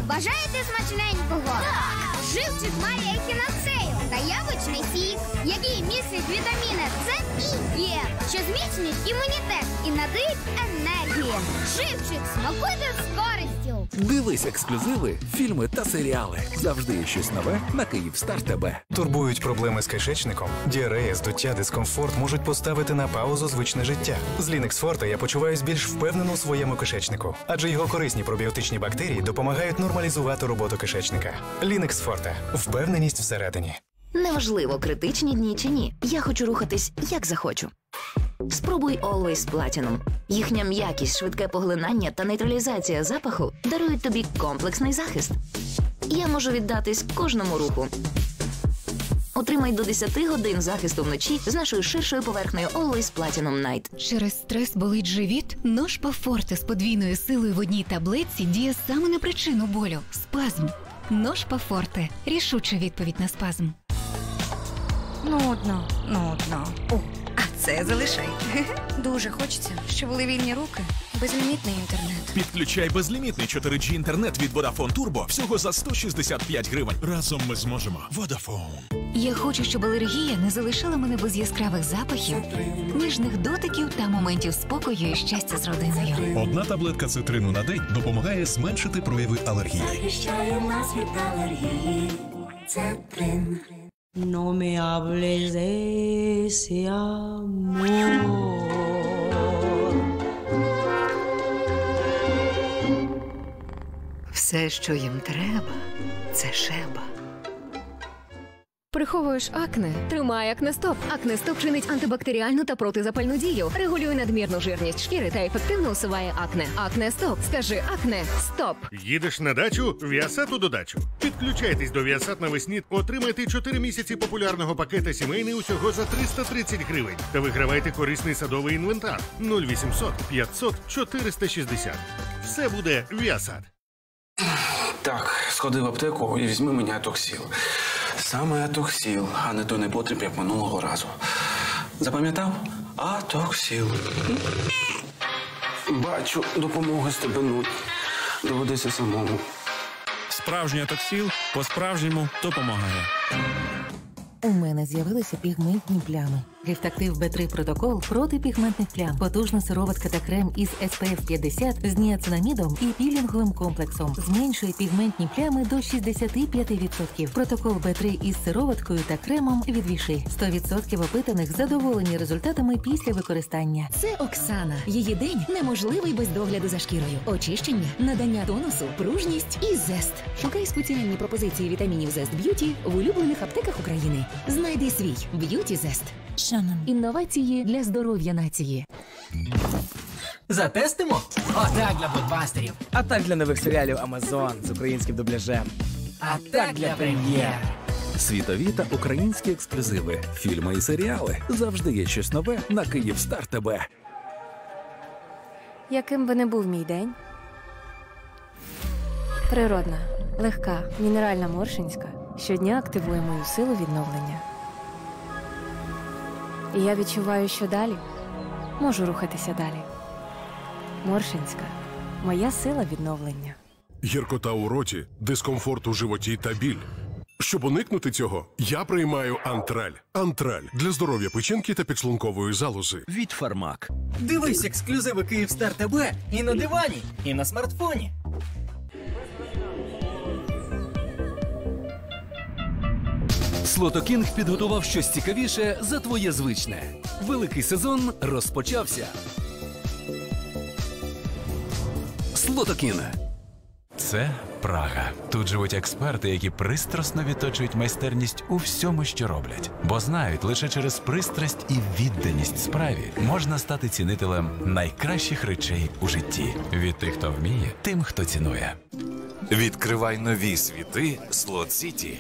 Бажаєте смачненького? Так! Живчик має ехінацею та яблучний сік, який містить вітаміни С і Е, що зміцнюють імунітет і надають енергії. Живчик, смакуйте з користю! Дивись ексклюзиви, фільми та серіали. Завжди є щось нове на Київстар ТБ. Турбують проблеми з кишечником? Діарея, здуття, дискомфорт можуть поставити на паузу звичне життя. З Linux Forte я почуваюсь більш впевнено у своєму кишечнику, адже його корисні пробіотичні бактерії допомагають нормалізувати роботу кишечника. Linux Forte. Впевненість всередині. Неважливо, критичні дні чи ні. Я хочу рухатись, як захочу. Спробуй Always Platinum. Їхня м'якість, швидке поглинання та нейтралізація запаху дарують тобі комплексний захист. Я можу віддатись кожному руху. Отримай до 10 годин захисту вночі з нашою ширшою поверхнею Always Platinum Night. Через стрес болить живіт? Ножпа Форте з подвійною силою в одній таблетці діє саме на причину болю – спазм. Ножпа Форте – рішуча відповідь на спазм. Нудно. О, а це залишай. Дуже хочеться, щоб були вільні руки. Безлімітний інтернет. Підключай безлімітний 4G інтернет від Vodafone Turbo всього за 165 гривень. Разом ми зможемо. Vodafone. Я хочу, щоб алергія не залишила мене без яскравих запахів, ніжних дотиків та моментів спокою і щастя з родиною. Одна таблетка цитрину на день допомагає зменшити прояви алергії. Захищає нас від алергії. Цетрин. No me hables de ese amor. Все, що їм треба, це шеба. Приховуєш акне? Тримай Акне-Стоп. Акне-Стоп чинить антибактеріальну та протизапальну дію, регулює надмірну жирність шкіри та ефективно усуває акне. Акне-Стоп. Скажи Акне-Стоп. Їдеш на дачу? Віасат у додачу. Підключайтесь до Віасат навесні, отримайте 4 місяці популярного пакета сімейний усього за 330 гривень. Та вигравайте корисний садовий інвентар 0800 500 460. Все буде Віасат. Так, сходи в аптеку і візьми мені Атоксіл. Саме Атоксіл, а не той непотріб, як минулого разу. Запам'ятав? Атоксіл. Бачу, допомоги стебенуть. Доведеться самому. Справжній Атоксіл по-справжньому допомагає. У мене з'явилися пігментні плями. Рефтактив Б3 протокол проти пігментних плям. Потужна сироватка та крем із SPF 50 з ніацинамідом і пілінговим комплексом. Зменшує пігментні плями до 65%. Протокол Б3 із сироваткою та кремом від Віши. 100% опитаних задоволені результатами після використання. Це Оксана. Її день неможливий без догляду за шкірою. Очищення, надання тонусу, пружність і зест. Шукай спеціальні пропозиції вітамінів Зест Б'юті в улюблених аптеках України. Знайди свій Б'юті Зест. Інновації для здоров'я нації. Затестимо? Отак для блокбастерів. А так для нових серіалів Amazon з українським дубляжем. А так для прем'єр. Світові та українські ексклюзиви, фільми і серіали. Завжди є щось нове на Київстар ТБ. Яким би не був мій день? Природна, легка, мінеральна Моршинська щодня активує мою силу відновлення. І я відчуваю, що далі можу рухатися далі. Моршинська – моя сила відновлення. Гіркота у роті, дискомфорт у животі та біль. Щоб уникнути цього, я приймаю Антраль. Антраль – для здоров'я печінки та підшлункової залози. Від Фармак. Дивись ексклюзиви Київстар ТБ і на дивані, і на смартфоні. Слотокінг підготував щось цікавіше за твоє звичне. Великий сезон розпочався. Слотокінг. Це Прага. Тут живуть експерти, які пристрасно відточують майстерність у всьому, що роблять. Бо знають, лише через пристрасть і відданість справі можна стати цінителем найкращих речей у житті. Від тих, хто вміє, тим, хто цінує. Відкривай нові світи Слот Сіті.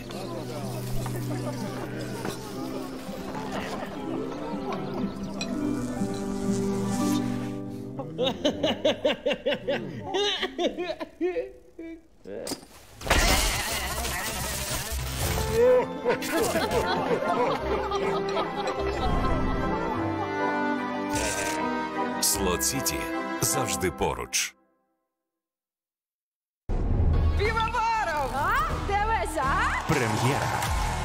Слот Сіті завжди поруч. Пивовар! Прем'єра.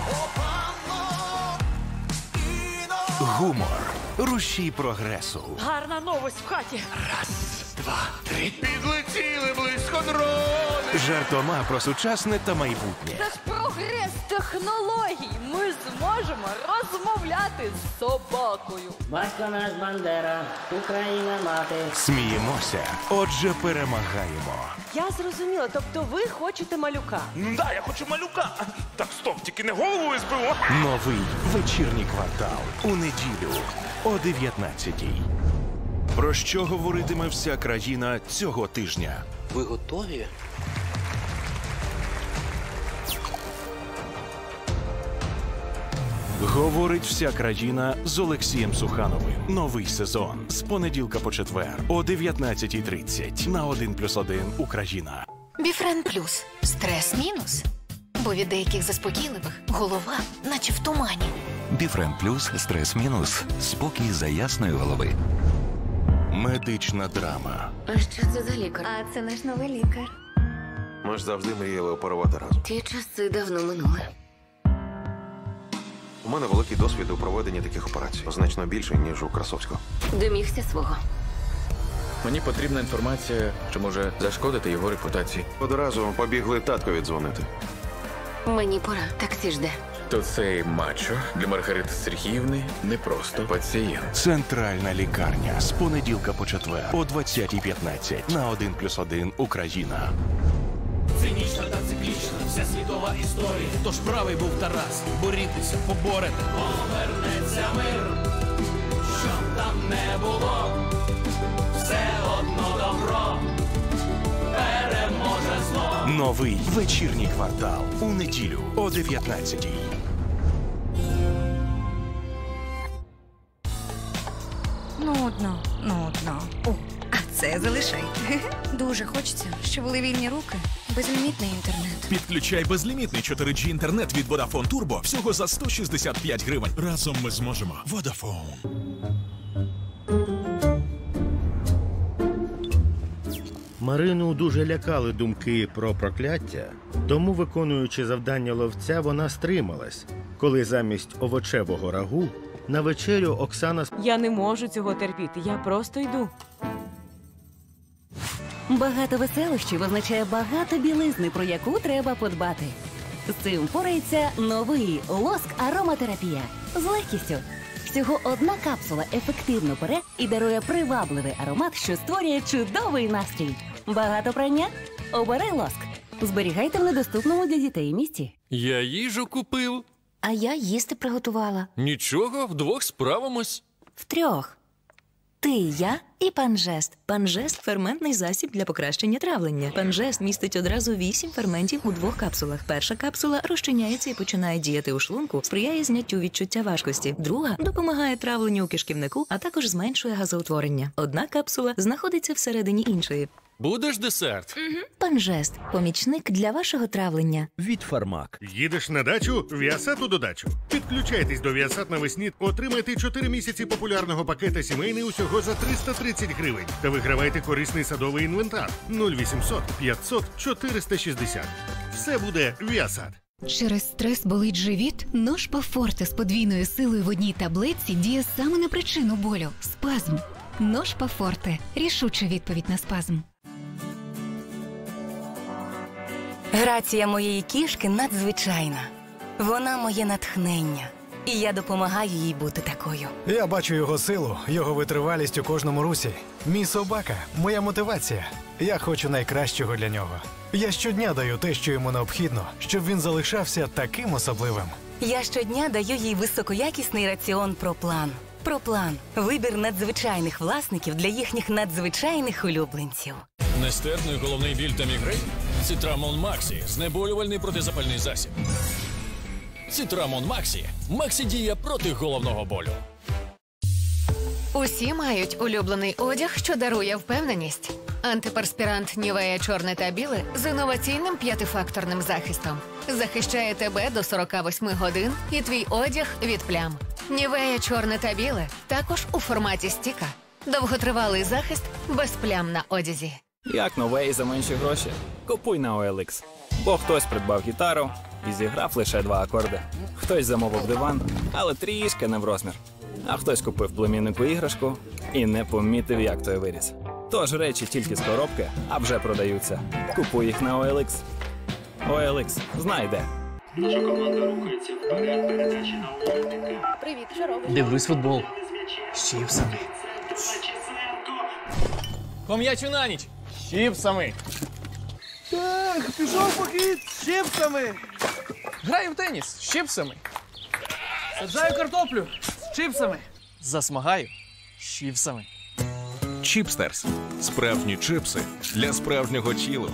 Гумор. Рушій прогресу. Гарна новость в хаті. Раз, два, три. Підлетіли близько дрони. Жартома про сучасне та майбутнє. Це ж прогрес технологій. Ми зможемо розмовляти з собакою. Батько наш Бандера, Україна мати. Сміємося, отже перемагаємо. Я зрозуміла, тобто ви хочете малюка? Да, я хочу малюка. Так, стоп, тільки не голову СБУ. Новий вечірній квартал. У неділю о 19-й. Про що говоритиме вся країна цього тижня? Ви готові? Говорить вся країна з Олексієм Сухановим. Новий сезон з понеділка по четвер о 19:30 на 1+1 Україна. Біфрен плюс. Стрес мінус. Бо від деяких заспокійливих голова наче в тумані. Біфрен плюс, стрес мінус, спокій за ясної голови. Медична драма. А що це за лікар? А це наш новий лікар. Ми ж завжди мріяли оперувати разом. Ті часи давно минули. У мене великий досвід у проведенні таких операцій. Значно більше, ніж у Красовського. Домігся свого. Мені потрібна інформація, що може зашкодити його репутації. Одразу побігли таткові дзвонити. Мені пора. Таксі жде. То цей мачо для Маргарити Сергіївни не просто пацієнт. Центральна лікарня з понеділка по четвер о 20:15 на 1+1 Україна. Цинічна та циклічна, вся світова історія. Тож правий був Тарас, борітеся, поборете. Повернеться мир, щоб там не було. Все одно добро переможе зло. Новий вечірній квартал у неділю о 19:00. Нудно. О, а це залишай. Дуже хочеться, щоб були вільні руки. Безлімітний інтернет. Підключай безлімітний 4G інтернет від Vodafone Turbo всього за 165 гривень. Разом ми зможемо. Vodafone. Марину дуже лякали думки про прокляття, тому, виконуючи завдання ловця, вона стрималась, коли замість овочевого рагу на вечерю Оксана... Я не можу цього терпіти, я просто йду. Багато веселощів означає багато білизни, про яку треба подбати. З цим впорається новий лоск ароматерапія. З легкістю. Всього одна капсула ефективно пере і дарує привабливий аромат, що створює чудовий настрій. Багато прання? Обери лоск. Зберігайте в недоступному для дітей місці. Я їжу купив. А я їсти приготувала. Нічого, вдвох справимось. Втрьох. Ти, я і Панжест. Панжест – ферментний засіб для покращення травлення. Панжест містить одразу 8 ферментів у 2 капсулах. Перша капсула розчиняється і починає діяти у шлунку, сприяє зняттю відчуття важкості. Друга допомагає травленню у кишківнику, а також зменшує газоутворення. Одна капсула знаходиться всередині іншої. Будеш десерт? Панжест – помічник для вашого травлення. Від Фармак. Їдеш на дачу? Віасат у додачу. Підключайтесь до Віасат навесні, отримайте 4 місяці популярного пакета сімейний усього за 330 гривень. Та вигравайте корисний садовий інвентар 0800 500 460. Все буде Віасат. Через стрес болить живіт? Ножпа Форте з подвійною силою в одній таблетці діє саме на причину болю – спазм. Ножпа Форте – рішуча відповідь на спазм. Грація моєї кішки надзвичайна. Вона моє натхнення. І я допомагаю їй бути такою. Я бачу його силу, його витривалість у кожному русі. Мій собака – моя мотивація. Я хочу найкращого для нього. Я щодня даю те, що йому необхідно, щоб він залишався таким особливим. Я щодня даю їй високоякісний раціон «Проплан». «Проплан» – вибір надзвичайних власників для їхніх надзвичайних улюбленців. Нестерпний головний біль та мігрень? Цитрамон Максі – знеболювальний протизапальний засіб. Цитрамон Максі – Максі-дія проти головного болю. Усі мають улюблений одяг, що дарує впевненість. Антиперспірант Нівея чорне та біле з інноваційним 5-факторним захистом. Захищає тебе до 48 годин і твій одяг від плям. Нівея чорне та біле також у форматі стіка. Довготривалий захист без плям на одязі. Як нове і за менші гроші? Купуй на OLX. Бо хтось придбав гітару, і зіграв лише 2 акорди. Хтось замовив диван, але трішки не в розмір. А хтось купив племіннику іграшку і не помітив, як той виріс. Тож речі тільки з коробки, а вже продаються. Купуй їх на OLX. OLX, знай де. Наша команда рухається вперед, передачі на умовники. Привіт, що робиш? Дивись футбол. З чіпсами. По м'ячу на ніч. З чіпсами. Так, пішов похід з чіпсами. Граю в теніс з чіпсами. Саджаю картоплю з чіпсами. Засмагаю з чіпсами. Чіпстерс. Справжні чипси для справжнього тілу.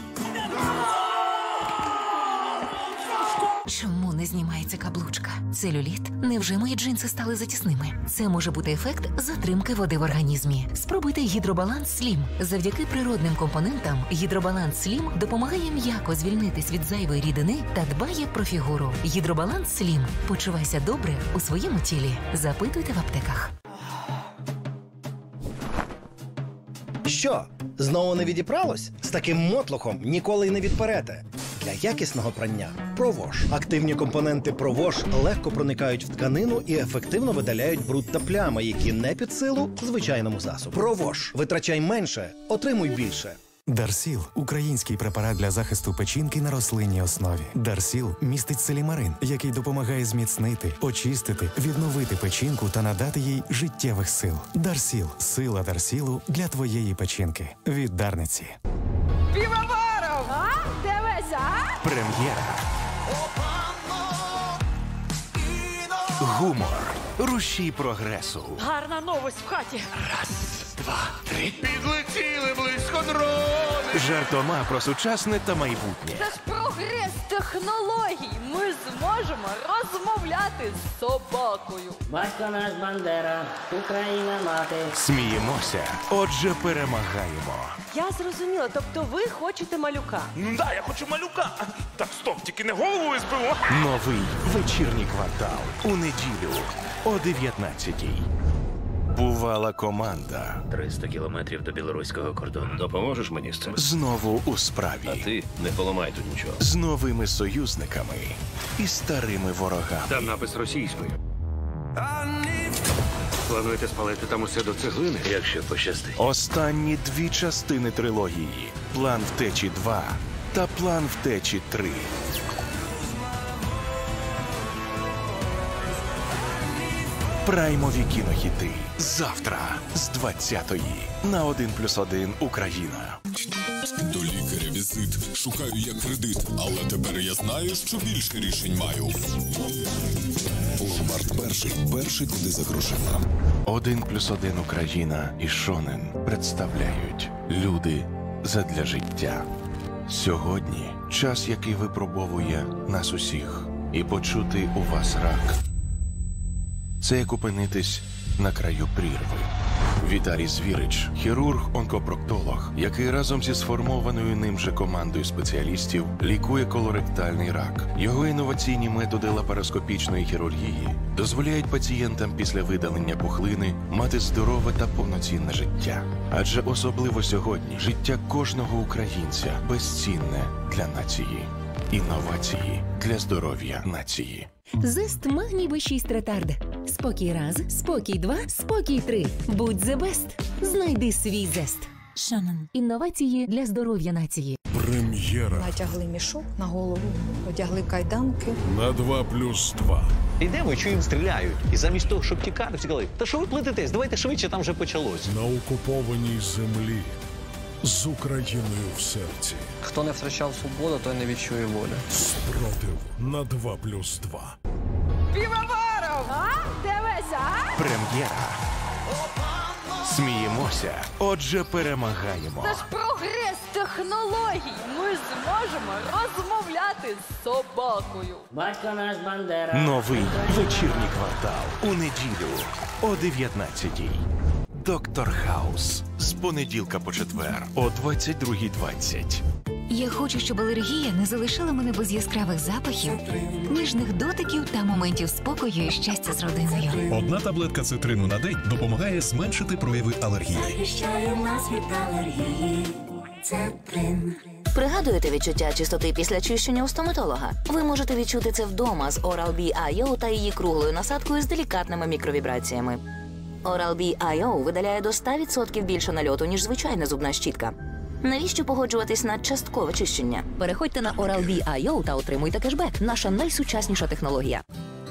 Чому не знімається каблучка? Целюліт? Невже мої джинси стали затісними? Це може бути ефект затримки води в організмі. Спробуйте Гідробаланс Слім. Завдяки природним компонентам Гідробаланс Слім допомагає м'яко звільнитись від зайвої рідини та дбає про фігуру. Гідробаланс Слім. Почувайся добре у своєму тілі. Запитуйте в аптеках. Що? Знову не відіпралось? З таким мотлухом ніколи й не відперете. Для якісного прання Провош. Активні компоненти Провош легко проникають в тканину і ефективно видаляють бруд та плями, які не під силу звичайному засобу. Провош. Витрачай менше, отримуй більше. Дарсіл – український препарат для захисту печінки на рослинній основі. Дарсіл містить селімарин, який допомагає зміцнити, очистити, відновити печінку та надати їй життєвих сил. Дарсіл – сила Дарсілу для твоєї печінки. Від Дарниці. Півоваров! А? Дивись, а? Прем'єра. Гумор. Рушій прогресу. Гарна новость в хаті. Раз, два, три. Підлетіли близько дрони. Жартома про сучасне та майбутнє. Це ж прогрес технологій. Ми зможемо розмовляти з собакою. Батько наш Бандера, Україна мати. Сміємося, отже перемагаємо. Я зрозуміла, тобто ви хочете малюка. Ну да, я хочу малюка. Так, стоп, тільки не голову СБУ. Новий вечірній квартал у неділю о 19-й. Бувала команда. 300 кілометрів до білоруського кордону. Допоможеш мені з цим? Знову у справі. А ти не поламай тут нічого. З новими союзниками і старими ворогами. Там напис російською. Плануєте спалити там усе до цеглини? Якщо пощастить. Останні 2 частини трилогії. План втечі 2 та план втечі 3. Праймові кінохіти. Завтра з 20-ї на 1+1 Україна. До лікаря візит. Шукаю я кредит, але тепер я знаю, що більше рішень маю. Ломбард перший, куди за грошима. 1+1 Україна і Шонен представляють люди задля життя. Сьогодні час, який випробовує нас усіх. І почути у вас рак – це як опинитись на краю прірви. Віталій Звірич – хірург-онкопроктолог, який разом зі сформованою ним же командою спеціалістів лікує колоректальний рак. Його інноваційні методи лапароскопічної хірургії дозволяють пацієнтам після видалення пухлини мати здорове та повноцінне життя. Адже особливо сьогодні життя кожного українця безцінне для нації. Інновації для здоров'я нації. Зест Магній Б6 Ретард. Спокій раз, спокій 2, спокій 3. Будь the best. Знайди свій зест. Шанон. Інновації для здоров'я нації. Прем'єра. Натягли мішок на голову, одягли кайданки. На 2+2. Йдемо, чуємо, стріляють. І замість того, щоб тікати, втікали. Та що ви плететесь? Давайте швидше, там вже почалось. На окупованій землі. З Україною в серці. Хто не втрачав свободу, той не відчує волі. Спротив на 2+2. Півоваров! А? Дивись, а? Прем'єра. Сміємося, отже перемагаємо. Це ж прогрес технологій. Ми зможемо розмовляти з собакою. Батько наш Бандера. Новий вечірній квартал у неділю о 19-й. Доктор Хаус. З понеділка по четвер о 22:20. Я хочу, щоб алергія не залишила мене без яскравих запахів, ніжних дотиків та моментів спокою і щастя з родиною. Одна таблетка цитрину на день допомагає зменшити прояви алергії. Захищає нас від алергії. Цетрин. Пригадуєте відчуття чистоти після чищення у стоматолога? Ви можете відчути це вдома з Oral-B IO та її круглою насадкою з делікатними мікровібраціями. Oral-B IO видаляє до 100% більше нальоту, ніж звичайна зубна щітка. Навіщо погоджуватись на часткове чищення? Переходьте на Oral-B IO та отримуйте кешбек. Наша найсучасніша технологія.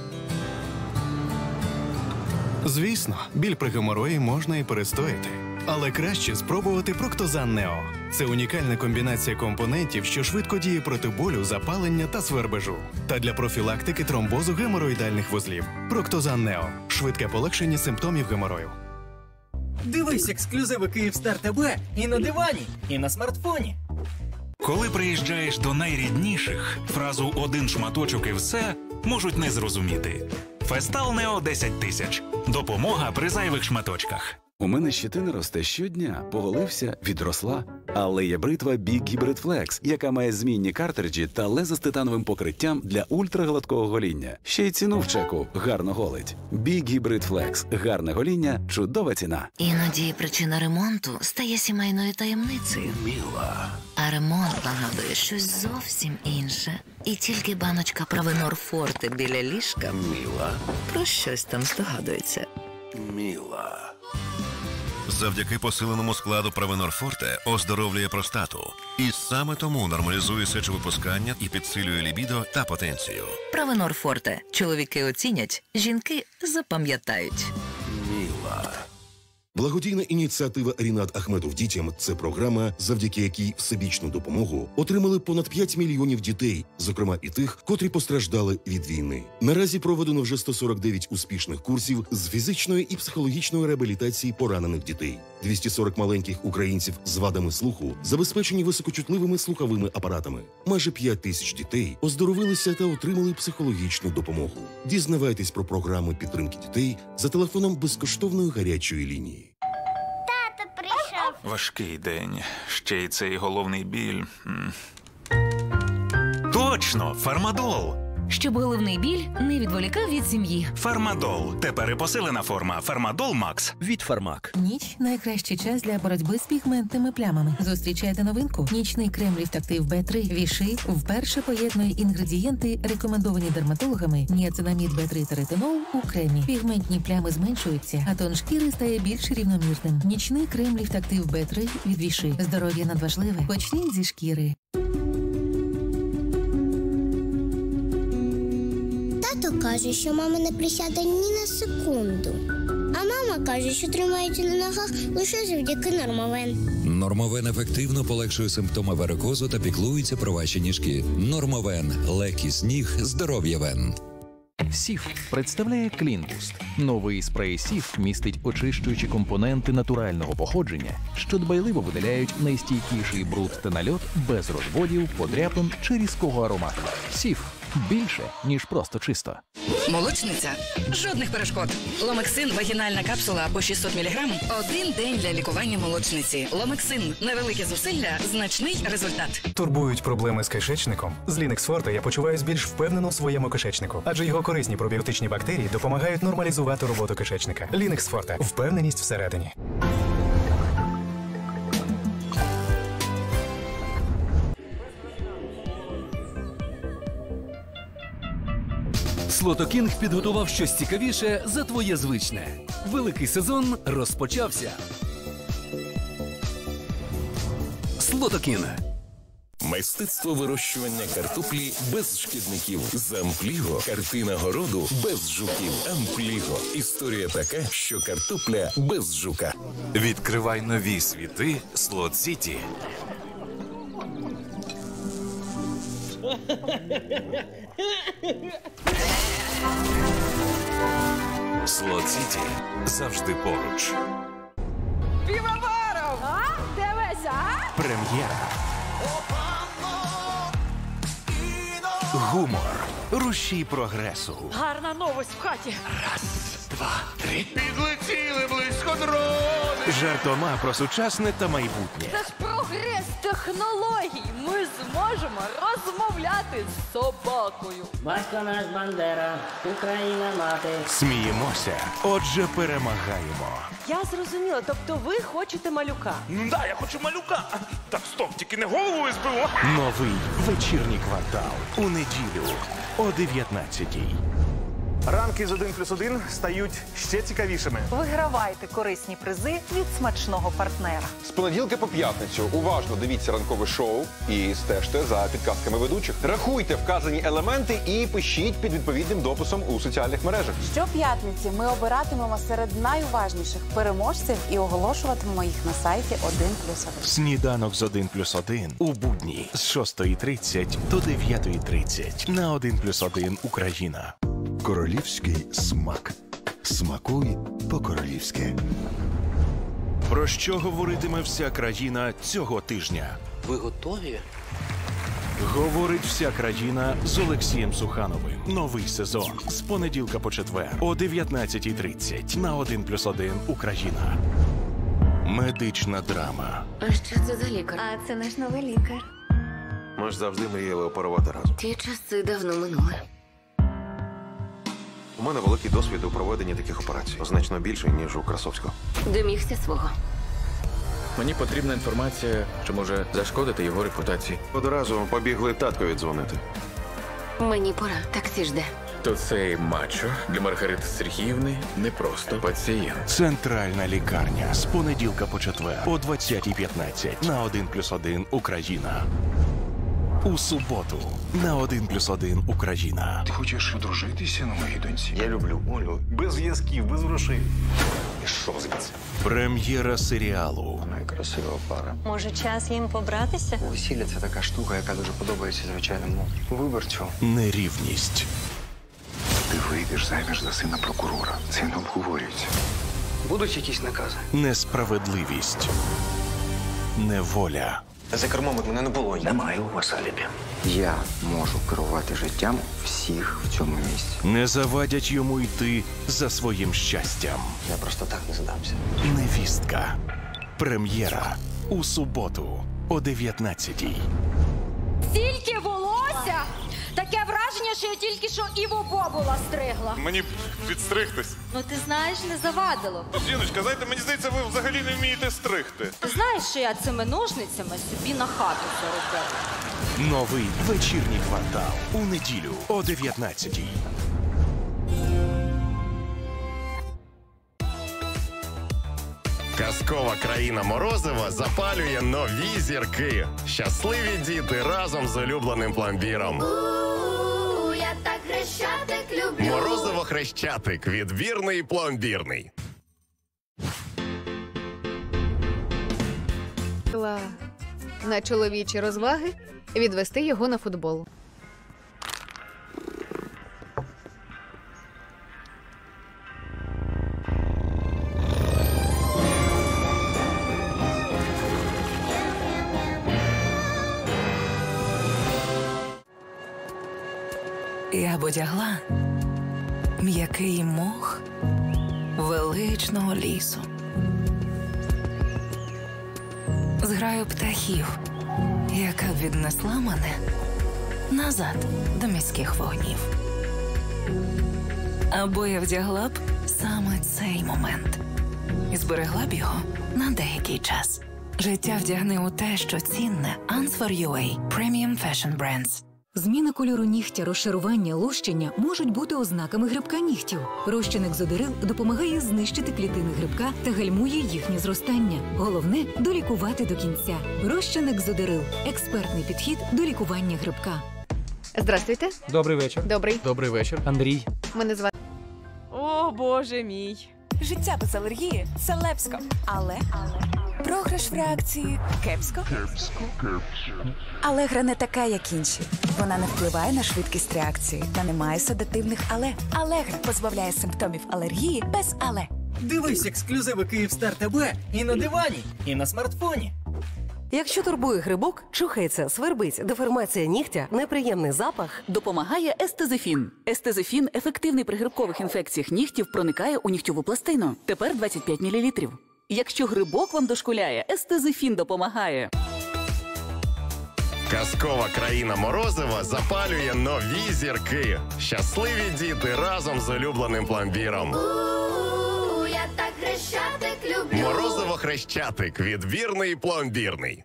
Звісно, біль при геморої можна і перестояти. Але краще спробувати Проктозан Нео. Це унікальна комбінація компонентів, що швидко діє проти болю, запалення та свербежу. Та для профілактики тромбозу геморроїдальних вузлів. Проктозан Нео. Швидке полегшення симптомів геморою. Дивись ексклюзиви Київстар ТБ і на дивані, і на смартфоні. Коли приїжджаєш до найрідніших, фразу «один шматочок і все» можуть не зрозуміти. Фестал Нео 10 тисяч. Допомога при зайвих шматочках. У мене щетина росте щодня, поголився, відросла. Але є бритва Big Hybrid Flex, яка має змінні картриджі та лезо з титановим покриттям для ультрагладкого гоління. Ще й ціну в чеку гарно голить. Big Hybrid Flex. Гарне гоління, чудова ціна. Іноді причина ремонту стає сімейною таємницею. Міла. А ремонт нагадує щось зовсім інше. І тільки баночка Провенор Форте біля ліжка Міла. про щось там здогадується. Міла. Завдяки посиленому складу Провенор Форте оздоровлює простату. І саме тому нормалізує сечовипускання і підсилює лібідо та потенцію. Провенор Форте. Чоловіки оцінять, жінки запам'ятають. Міла. Благодійна ініціатива «Рінат Ахметов дітям» – це програма, завдяки якій всебічну допомогу отримали понад 5 мільйонів дітей, зокрема і тих, котрі постраждали від війни. Наразі проведено вже 149 успішних курсів з фізичної і психологічної реабілітації поранених дітей. 240 маленьких українців з вадами слуху забезпечені високочутливими слуховими апаратами. Майже 5 тисяч дітей оздоровилися та отримали психологічну допомогу. Дізнавайтесь про програми підтримки дітей за телефоном безкоштовної гарячої лінії. Важкий день. Ще й цей головний біль. Точно! Фармадол! Щоб головний біль не відволікав від сім'ї. Фармадол. Тепер і посилена форма. Фармадол Макс. Від Фармак. Ніч – найкращий час для боротьби з пігментними плямами. Зустрічайте новинку. Нічний крем Ліфтактив Б3 Віши вперше поєднує інгредієнти, рекомендовані дерматологами, ніацинамід Б3 та ретинол у кремі. Пігментні плями зменшуються, а тон шкіри стає більш рівномірним. Нічний крем Ліфтактив Б3 від Віши. Здоров'я надважливе. Почніть зі шкіри. Тато каже, що мама не присяде ні на секунду. А мама каже, що тримається на ногах лише завдяки Нормовен. Нормовен ефективно полегшує симптоми варикозу та піклується про ваші ніжки. Нормовен. Легкість ніг, здоров'я вен. Сіф представляє Клінбуст. Новий спрей Сіф містить очищуючі компоненти натурального походження, що дбайливо видаляють найстійкіший бруд та нальот без розводів, подряпин чи різкого аромату. Сіф. Більше, ніж просто чисто. Молочниця. Жодних перешкод. Ломексин вагінальна капсула по 600 мг. Один день для лікування молочниці. Ломексин. Невелике зусилля, значний результат. Турбують проблеми з кишечником? З Linux Forte я почуваюсь більш впевнено в своєму кишечнику, адже його корисні пробіотичні бактерії допомагають нормалізувати роботу кишечника. Linux Forte. Впевненість всередині. Слотокінг підготував щось цікавіше за твоє звичне. Великий сезон розпочався. Слотокінг. Мистецтво вирощування картоплі без шкідників. З Ампліго. Картина городу без жуків. Ампліго. Історія така, що картопля без жука. Відкривай нові світи Слот Сіті. Слот Сіті завжди поруч. Півоваров! А? Дивись, а? Прем'єра. Гумор. Рушій прогресу. Гарна новость в хаті. Раз, два, три. Підлетіли близько дрони. Жартома про сучасне та майбутнє. Це ж прогрес технологій. Ми зможемо розмовляти з собакою. Батько наш Бандера, Україна мати. Сміємося, отже перемагаємо. Я зрозуміла, тобто ви хочете малюка? Да, я хочу малюка. Так, стоп, тільки не голову збило. Новий вечірній квартал у неділю о 19-й. Ранки з 1+1 стають ще цікавішими. Вигравайте корисні призи від смачного партнера. З понеділка по п'ятницю уважно дивіться ранкове шоу і стежте за підказками ведучих. Рахуйте вказані елементи і пишіть під відповідним дописом у соціальних мережах. Щоп'ятниці ми обиратимемо серед найуважніших переможців і оголошуватимемо їх на сайті 1+1. Сніданок з 1+1 у будні з 6:30 до 9:30 на 1+1 Україна. Королівський смак. Смакуй по-королівськи. Про що говоритиме вся країна цього тижня? Ви готові? Говорить вся країна з Олексієм Сухановим. Новий сезон з понеділка по четвер о 19:30 на 1+1 Україна. Медична драма. А що це за лікар? А це наш новий лікар. Ми ж завжди мріяли оперувати разом. Ті часи давно минули. У мене великий досвід у проведенні таких операцій. Значно більше, ніж у Красовського. Домігся свого. Мені потрібна інформація, що може зашкодити його репутації. Одразу побігли таткові дзвонити. Мені пора. Таксі жде. То цей мачо для Маргарити Сергіївни не просто пацієнт. Центральна лікарня з понеділка по четвер о 20:15 на 1+1 Україна. У суботу на 1+1 Україна. Ти хочеш одружитися на моїй доньці? Я люблю Олю. Без зв'язків, без грошей. Пішов звідси. Прем'єра серіалу. Красива пара. Може, час їм побратися? Весілля – це така штука, яка дуже подобається звичайному виборцю. Нерівність. Ти вийдеш заміж за сина прокурора. Це не обговорюється. Будуть якісь накази? Несправедливість. Неволя. За кермом мене не було. Немає у вас алібі. Я можу керувати життям всіх в цьому місці. Не завадять йому йти за своїм щастям. Я просто так не здамся. Невістка. Прем'єра у суботу о 19:00. Тільки волосся? Таке враження, що я тільки що Іву Бобула стригла. Мені підстригтись. Ну ти знаєш, не завадило. Жіночка, знаєте, мені здається, ви взагалі не вмієте стригти. Ти знаєш, що я цими ножницями собі на хату заробила? Новий вечірній квартал у неділю о 19:00. Казкова країна Морозива запалює нові зірки. Щасливі діти разом з улюбленим пломбіром. Я так Хрещатик люблю. Морозиво Хрещатик. Відбірний пломбірний. На чоловічі розваги відвести його на футбол. Я б одягла м'який мох величного лісу. Зграю птахів, яка б віднесла мене назад до міських вогнів. Або я вдягла б саме цей момент і зберегла б його на деякий час. Життя вдягне у те, що цінне. Answer UA. Premium Fashion Brands. Зміна кольору нігтя, розшарування, лущення можуть бути ознаками грибка нігтів. Розчин Екзодерил допомагає знищити клітини грибка та гальмує їхнє зростання. Головне – долікувати до кінця. Розчин Екзодерил – експертний підхід до лікування грибка. Здравствуйте. Добрий вечір. Добрий. Добрий вечір. Андрій. Мене звати. О, Боже мій. Життя без алергії – це лепсько. Але програш в реакції – кепсько. Алегра не така, як інші. Вона не впливає на швидкість реакції та не має седативних «але». Алегра позбавляє симптомів алергії без «але». Дивись ексклюзиви Київстар ТБ і на дивані, і на смартфоні. Якщо турбує грибок, чухається, свербить, деформація нігтя, неприємний запах, допомагає естезифін. Естезифін – ефективний при грибкових інфекціях нігтів, проникає у нігтєву пластину. Тепер 25 мл. Якщо грибок вам дошкуляє, естезифін допомагає. Казкова країна Морозива запалює нові зірки. Щасливі діти разом з улюбленим пломбіром. Я так Хрещатик люблю. Морозиво Хрещатик. Відбірний пломбірний.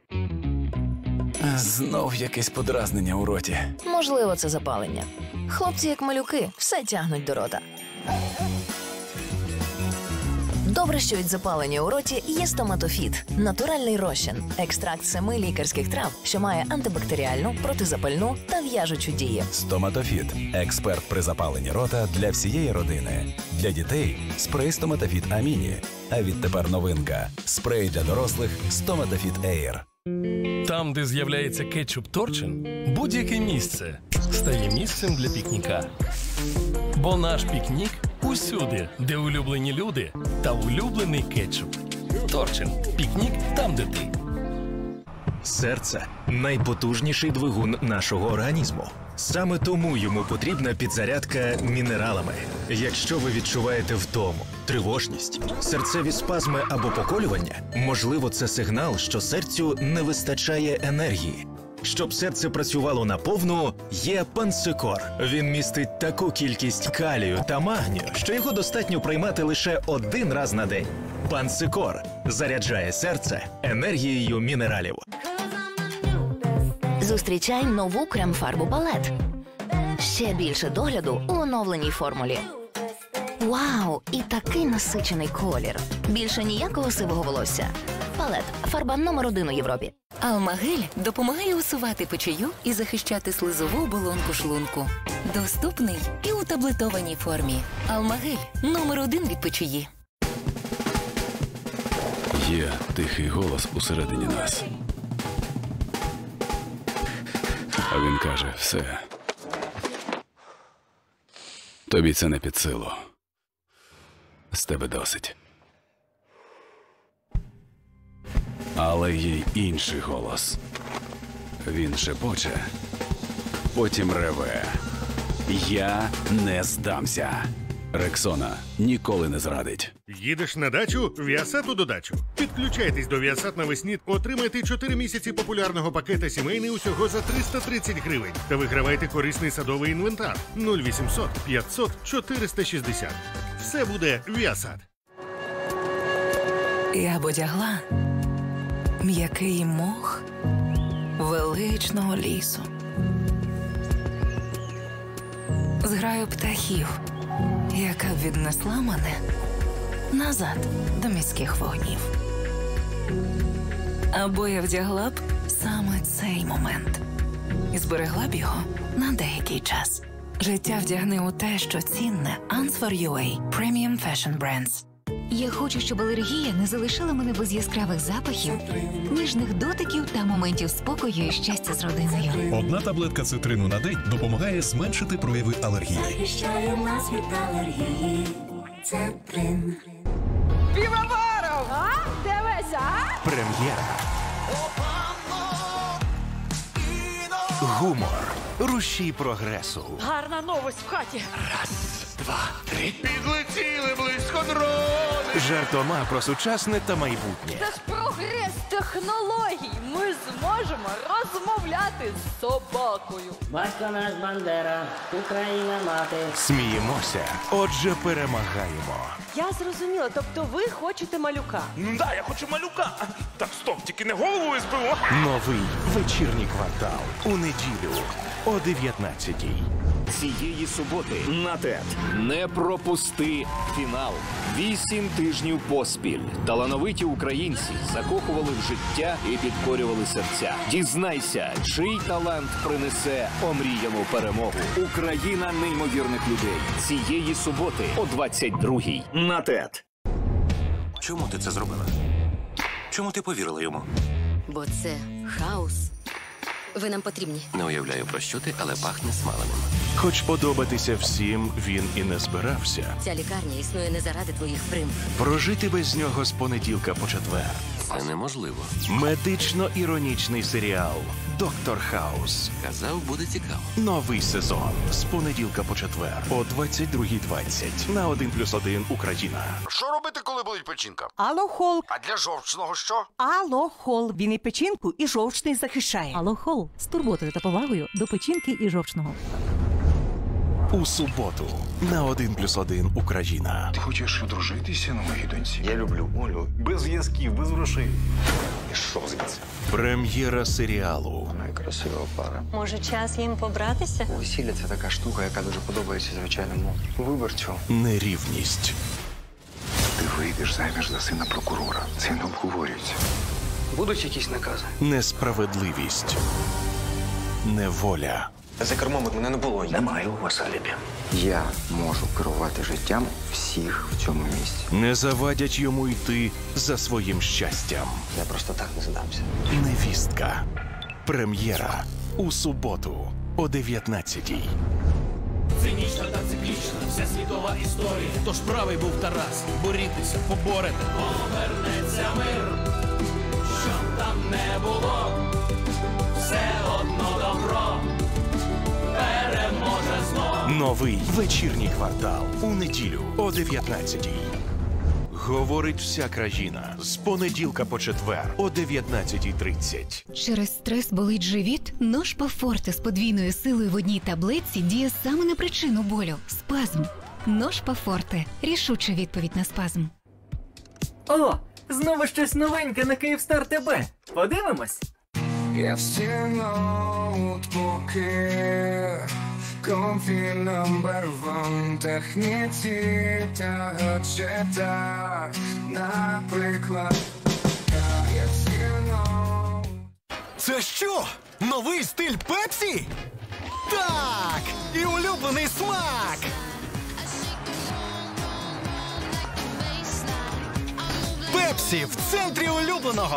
Знов якесь подразнення у роті. Можливо, це запалення. Хлопці, як малюки, все тягнуть до рота. Добре, що від запалення у роті є стоматофіт – натуральний розчин, екстракт 7 лікарських трав, що має антибактеріальну, протизапальну та в'яжучу дію. Стоматофіт – експерт при запаленні рота для всієї родини. Для дітей – спрей Стоматофіт Аміні. А відтепер новинка – спрей для дорослих Стоматофіт Ейр. Там, де з'являється кетчуп Торчин, будь-яке місце стає місцем для пікніка. Бо наш пікнік усюди, де улюблені люди та улюблений кетчуп. Торчин. Пікнік там, де ти. Серце – найпотужніший двигун нашого організму. Саме тому йому потрібна підзарядка мінералами. Якщо ви відчуваєте втому, тривожність, серцеві спазми або поколювання, можливо, це сигнал, що серцю не вистачає енергії. Щоб серце працювало наповну, є Пансикор. Він містить таку кількість калію та магнію, що його достатньо приймати лише 1 раз на день. Пансикор заряджає серце енергією мінералів. Зустрічай нову крем-фарбу Палет. Ще більше догляду у оновленій формулі. Вау! І такий насичений колір. Більше ніякого сивого волосся. Палет – фарба номер 1 у Європі. Алмагель допомагає усувати печію і захищати слизову оболонку шлунку. Доступний і у таблетованій формі. Алмагель – номер 1 від печії. Є тихий голос усередині нас. А він каже: все. Тобі це не під силу. З тебе досить. Але є й інший голос. Він шепоче, потім реве. Я не здамся. Рексона ніколи не зрадить. Їдеш на дачу? Віасат у додачу. Підключайтесь до Віасат навесні, отримайте 4 місяці популярного пакета сімейний усього за 330 гривень. Та вигравайте корисний садовий інвентар 0800 500 460. Все буде Віасат. Я б одягла м'який мох величного лісу. Зграю птахів, яка б віднесла мене назад до міських вогнів. Або я вдягла б саме цей момент і зберегла б його на деякий час. Життя вдягни у те, що цінне. Answer UA. Premium Fashion Brands. Я хочу, щоб алергія не залишила мене без яскравих запахів, ніжних дотиків та моментів спокою і щастя з родиною. 1 таблетка цитрину на день допомагає зменшити прояви алергії. Захищає нас від алергії. Цетрин. Півоваров! А? Дивись, а? Прем'єра. Гумор. Рушій прогресу. Гарна новость в хаті. 2, 3. Підлетіли близько дрони. Жартома про сучасне та майбутнє. Це ж прогрес технологій. Ми зможемо розмовляти з собакою. Батько наш Бандера, Україна мати. Сміємося, отже перемагаємо. Я зрозуміла, тобто ви хочете малюка? Да, я хочу малюка. Так, стоп, тільки не голову збило. Новий вечірній квартал у неділю о 19:00. Цієї суботи на ТЕТ. Не пропусти фінал. 8 тижнів поспіль. Талановиті українці закохували в життя і підкорювали серця. Дізнайся, чий талант принесе омріяну перемогу. Україна неймовірних людей. Цієї суботи о 22:00 на ТЕТ. Чому ти це зробила? Чому ти повірила йому? Бо це хаос. Ви нам потрібні. Не уявляю, про що ти, але пахне смаленим. Хоч подобатися всім він і не збирався. Ця лікарня існує не заради твоїх примх. Прожити без нього з понеділка по четвер. Це неможливо. Медично-іронічний серіал «Доктор Хаус». Казав, буде цікаво. Новий сезон з понеділка по четвер о 22:20 на 1+1 Україна. Що робити, коли болить печінка? Алохол. А для жовчного що? Алохол. Він і печінку, і жовчний захищає. Алохол з турботою та повагою до печінки і жовчного. У суботу на 1+1 Україна. Ти хочеш одружитися на моїй доньці? Я люблю Олю. Без зв'язків, без грошей. Пішов звідси. Прем'єра серіалу. Найкрасива пара. Може, час їм побратися? Весілля – це така штука, яка дуже подобається звичайному виборцю. Нерівність. Ти вийдеш заміж за сина прокурора. Це не обговорюється. Будуть якісь накази? Несправедливість. Неволя. За кермом мене не було. Немає у вас алібі. Я можу керувати життям всіх в цьому місці. Не завадять йому йти за своїм щастям. Я просто так не здамся. Невістка. Прем'єра у суботу о 19:00. Цинічна та циклічна вся світова історія. Тож правий був Тарас. Борітеся, поборете. Повернеться мир, щоб там не було. Все одно добро переможе зло. Новий вечірній квартал у неділю о 19:00. Говорить вся країна з понеділка по четвер о 19:30. Через стрес болить живіт? Ношпа Форте з подвійною силою в одній таблетці діє саме на причину болю – спазм. Ношпа Форте – рішуча відповідь на спазм. О, знову щось новеньке на Київстар ТБ. Подивимось? Я всі ноутбуки, комфі номер ван, техніці та гаджетах, наприклад. Я всі Це що? Новий стиль Пепсі? Так! І улюблений смак! Пепсі в центрі улюбленого!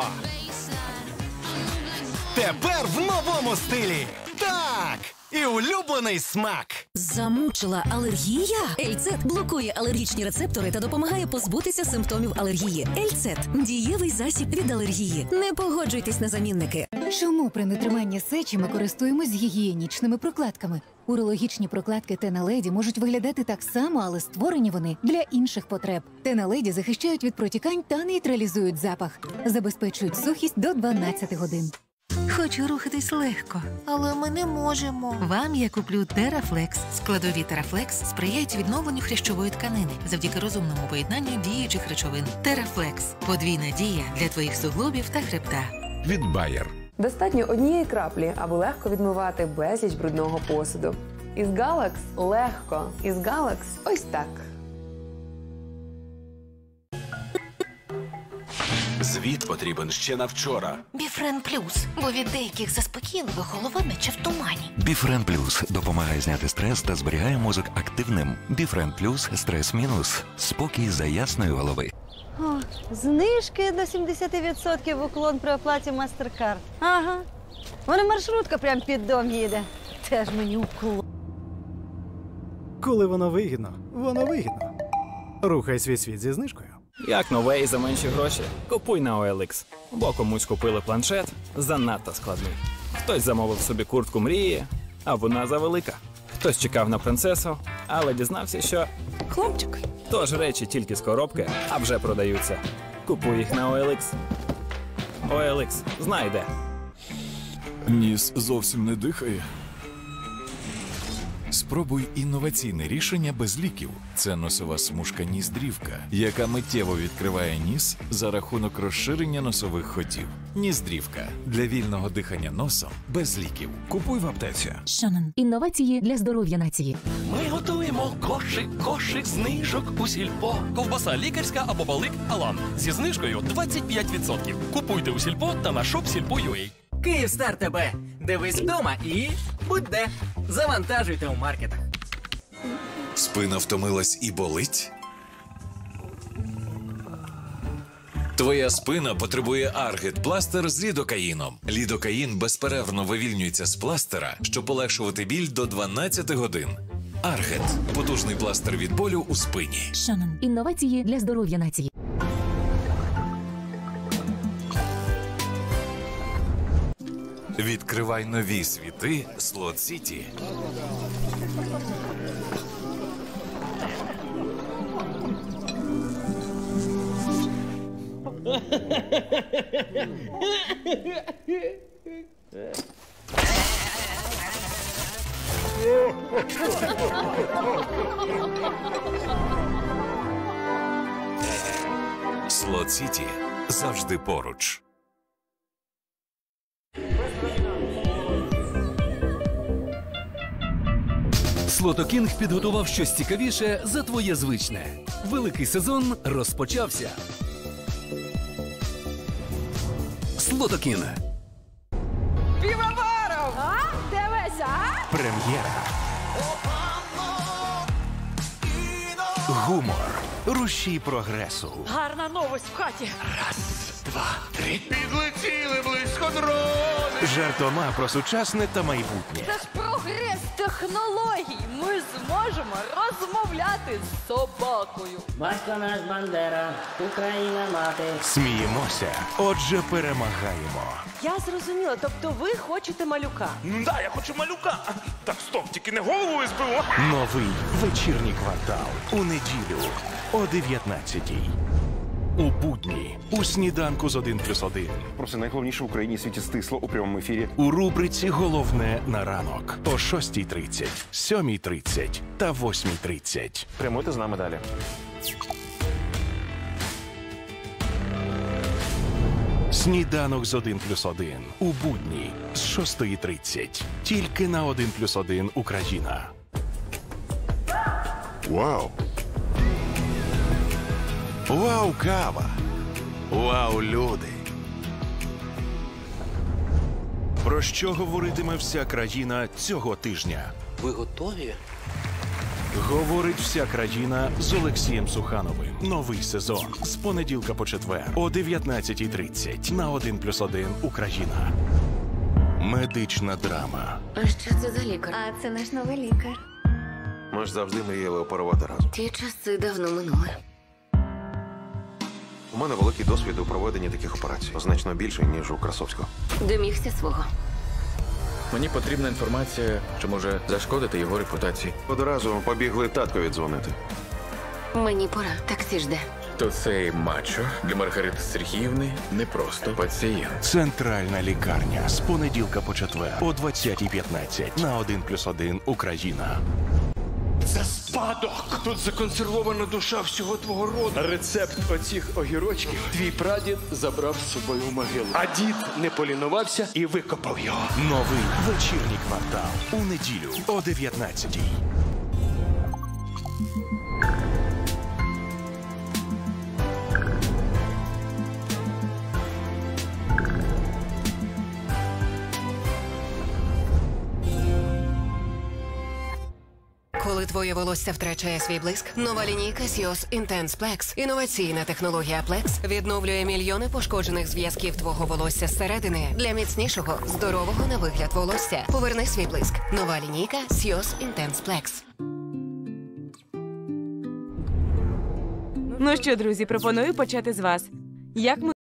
Тепер в новому стилі! Так! І улюблений смак! Замучила алергія? Ельцет блокує алергічні рецептори та допомагає позбутися симптомів алергії. Ельцет – дієвий засіб від алергії. Не погоджуйтесь на замінники. Чому при нетриманні сечі ми користуємось гігієнічними прокладками? Урологічні прокладки Тена Леді можуть виглядати так само, але створені вони для інших потреб. Тена Леді захищають від протікань та нейтралізують запах. Забезпечують сухість до 12 годин. Хочу рухатись легко, але ми не можемо. Вам я куплю Терафлекс. Складові Терафлекс сприяють відновленню хрящової тканини завдяки розумному поєднанню діючих речовин. Терафлекс – подвійна дія для твоїх суглобів та хребта. Від Bayer. Достатньо однієї краплі, аби легко відмивати безліч брудного посуду. Із Галакс легко. Із Галакс ось так. Звіт потрібен ще на вчора. Біфрен Плюс, бо від деяких заспокійливих голова наче в тумані. Біфрен Плюс допомагає зняти стрес та зберігає мозок активним. Біфрен Плюс – стрес мінус. Спокій за ясної голови. О, знижки до 70% в уклон при оплаті MasterCard. Ага. Вона маршрутка прямо під дом їде. Теж мені уклон. Коли воно вигідно, воно вигідно. Рухай свій світ зі знижкою. Як нове і за менші гроші? Купуй на OLX. Бо комусь купили планшет занадто складний. Хтось замовив собі куртку мрії, а вона завелика. Хтось чекав на принцесу, але дізнався, що хлопчик. Тож речі тільки з коробки, а вже продаються. Купуй їх на OLX. OLX знайде. Ніс зовсім не дихає. Спробуй інноваційне рішення без ліків. Це носова смужка Ніздрівка, яка миттєво відкриває ніс за рахунок розширення носових ходів. Ніздрівка для вільного дихання носом без ліків. Купуй в аптеці. Шанон. Інновації для здоров'я нації. Ми готуємо кошик знижок у Сільпо. Ковбаса лікарська або балик Алан зі знижкою 25%. Купуйте у Сільпо та на shop.silpo.ua. Київстар ТБ. Дивись вдома і будь де. Завантажуйте у маркетах. Спина втомилась і болить? Твоя спина потребує Аргет-пластир з лідокаїном. Лідокаїн безперервно вивільнюється з пластира, щоб полегшувати біль до 12 годин. Аргет – потужний пластир від болю у спині. Шанон. Інновації для здоров'я нації. Відкривай нові світи Слот Сіті. Слот Сіті завжди поруч. Слотокінг підготував щось цікавіше за твоє звичне. Великий сезон розпочався. Слотокінг. Півоваров! Дивися! Прем'єра. Гумор. Рушій прогресу. Гарна новость в хаті. Раз, два, три. Підлетіли близько дрони. Жартома про сучасне та майбутнє. Це ж прогрес технологій. Ми зможемо розмовляти з собакою. Батько наш Бандера, Україна мати. Сміємося, отже перемагаємо. Я зрозуміла, тобто ви хочете малюка. Ну да, я хочу малюка. Так, стоп, тільки не голову збило. Новий вечірній квартал у неділю о 19-й. У будні у сніданку з 1+1. Просто найголовніше в Україні світі стисло у прямому ефірі. У рубриці «Головне на ранок» о 6:30, 7:30 та 8:30. Прямуйте з нами далі. Сніданок з 1+1 у будні з 6:30. Тільки на 1+1 Україна. Вау! Вау, кава! Вау, люди! Про що говоритиме вся країна цього тижня? Ви готові? Говорить вся країна з Олексієм Сухановим. Новий сезон з понеділка по четвер о 19:30 на 1+1 Україна. Медична драма. А що це за лікар? А це наш новий лікар. Ми ж завжди мріяли оперувати разом. Ті часи давно минули. У мене великий досвід у проведенні таких операцій. Значно більше, ніж у Красовського. Домігся свого. Мені потрібна інформація, що може зашкодити його репутації. Одразу побігли таткові дзвонити. Мені пора. Таксі жде. То цей мачо для Маргарити Сергіївни не просто пацієнт. Центральна лікарня з понеділка по четвер о 20:15 на 1+1 Україна. Це спадок! Тут законсервована душа всього твого роду. Рецепт оцих огірочків твій прадід забрав з собою в могилу. А дід не полінувався і викопав його. Новий вечірній квартал у неділю о 19:00. Коли твоє волосся втрачає свій блиск, нова лінійка Sios Intense Plex. Інноваційна технологія Plex відновлює мільйони пошкоджених зв'язків твого волосся зсередини для міцнішого, здорового на вигляд волосся. Поверни свій блиск. Нова лінійка Sios Intense Plex. Ну що, друзі, пропоную почати з вас. Як ми